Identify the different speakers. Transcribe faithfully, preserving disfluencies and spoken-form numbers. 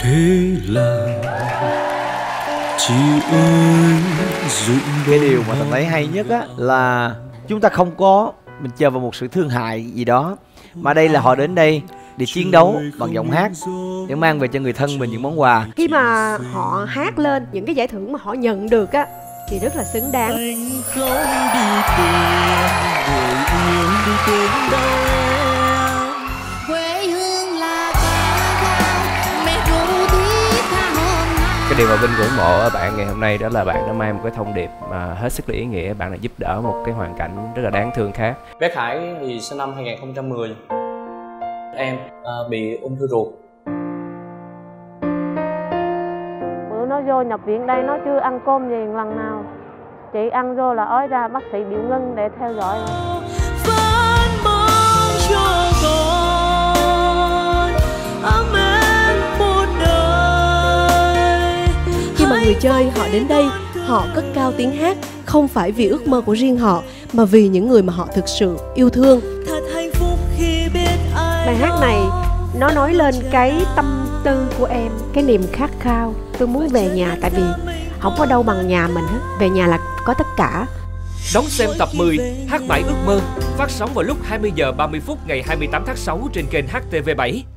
Speaker 1: thế là chị ơi dụng.
Speaker 2: Cái điều mà Thành thấy hay nhất á là chúng ta không có mình chờ vào một sự thương hại gì đó, mà đây là họ đến đây để chiến đấu bằng giọng hát, để mang về cho người thân mình những món quà.
Speaker 3: Khi mà họ hát lên những cái giải thưởng mà họ nhận được á thì rất là xứng đáng.
Speaker 1: Anh không đi tìm người yêu đi tìm đâu em.
Speaker 4: Quê hương là ca cao, mẹ ru tí tha hôm nay.
Speaker 5: Cái điều mà Vinh ngưỡng mộ ở bạn ngày hôm nay đó là bạn đã mang một cái thông điệp mà hết sức là ý nghĩa. Bạn đã giúp đỡ một cái hoàn cảnh rất là đáng thương khác.
Speaker 6: Bé Khải thì sinh năm hai nghìn không trăm mười. Em à, bị ung thư ruột.
Speaker 7: Bữa nó vô nhập viện đây nó chưa ăn cơm gì lần nào. Chị ăn vô là ói ra, bác sĩ bị ngưng để theo dõi.
Speaker 1: Vẫn mong cho con ấm em một đời.
Speaker 8: Khi mà người chơi họ đến đây, họ cất cao tiếng hát không phải vì ước mơ của riêng họ, mà vì những người mà họ thực sự yêu thương.
Speaker 1: Thật hạnh phúc khi biết ai.
Speaker 3: Bài hát này nó nói lên cái tâm tư của em, cái niềm khát khao. Tôi muốn về nhà, tại vì không có đâu bằng nhà mình hết. Về nhà là có tất cả.
Speaker 9: Đón xem tập mười Hát Mãi Ước Mơ phát sóng vào lúc hai mươi giờ ba mươi phút ngày hai mươi tám tháng sáu trên kênh H T V bảy.